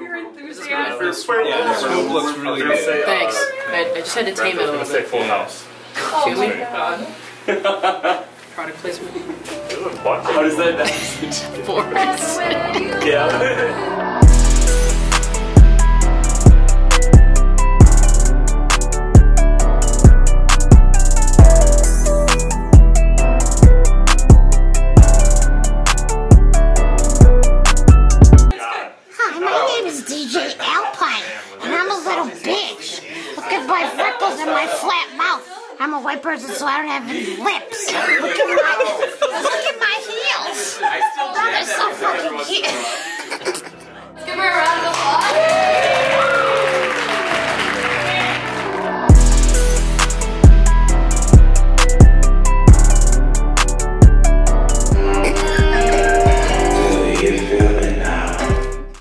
your enthusiasm. The swoop looks really good. Thanks. I just had to tame it a little bit. Full House. Should we? Product placement. How does that Forest. Yeah. I'm a white person, so I don't have any lips. Look at my heels. That is so fucking cute.